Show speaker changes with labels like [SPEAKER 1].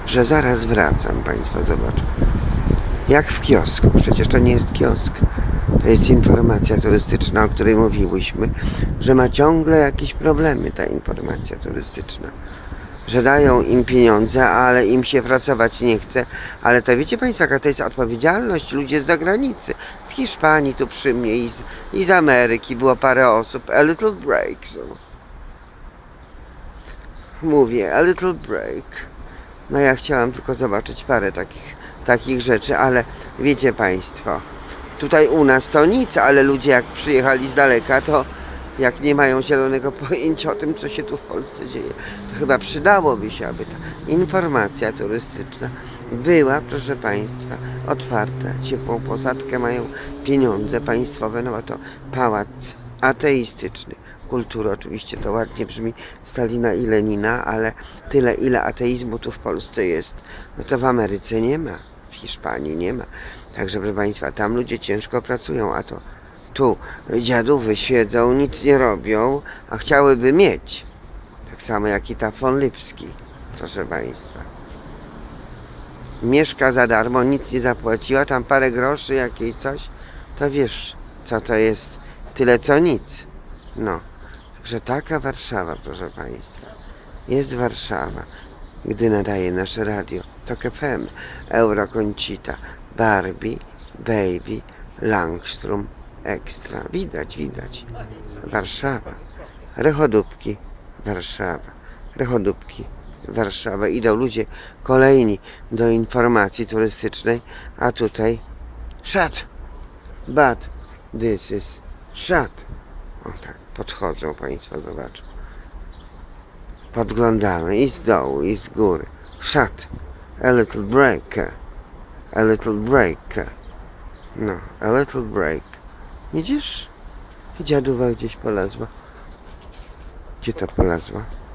[SPEAKER 1] że zaraz wracam. Państwo zobaczą. Jak w kiosku. Przecież to nie jest kiosk. To jest informacja turystyczna, o której mówiłyśmy, że ma ciągle jakieś problemy ta informacja turystyczna. Że dają im pieniądze, ale im się pracować nie chce. Ale to wiecie Państwo, jaka to jest odpowiedzialność? Ludzie z zagranicy, z Hiszpanii tu przy mnie i z Ameryki było parę osób. A little break. So. Mówię, a little break. No ja chciałam tylko zobaczyć parę takich rzeczy, ale wiecie Państwo, tutaj u nas to nic, ale ludzie jak przyjechali z daleka, to jak nie mają zielonego pojęcia o tym, co się tu w Polsce dzieje, to chyba przydałoby się, aby ta informacja turystyczna była, proszę Państwa, otwarta, ciepłą posadkę, mają pieniądze państwowe, no bo to pałac ateistyczny. Kultury oczywiście to ładnie brzmi, Stalina i Lenina, ale tyle ile ateizmu tu w Polsce jest, no to w Ameryce nie ma, w Hiszpanii nie ma. Także proszę Państwa, tam ludzie ciężko pracują, a to tu dziadówy siedzą, nic nie robią, a chciałyby mieć. Tak samo jak i ta von Lipski, proszę Państwa. Mieszka za darmo, nic nie zapłaciła, tam parę groszy jakieś coś, to wiesz, co to jest, tyle co nic. No, także taka Warszawa, proszę Państwa. Jest Warszawa, gdy nadaje nasze radio TOK FM, Euro Conchita, Barbie, Baby, Langstrom, Ekstra. Widać. Warszawa. Rechodóbki, Warszawa. Rechodóbki, Warszawa. Idą ludzie kolejni do informacji turystycznej, a tutaj shut, but this is shut. O tak, podchodzą Państwo, zobaczą. Podglądamy i z dołu, i z góry. Shut, a little break. A little break. No, a little break. Widzisz? Dziadówa gdzieś polazła. Gdzie to polazła?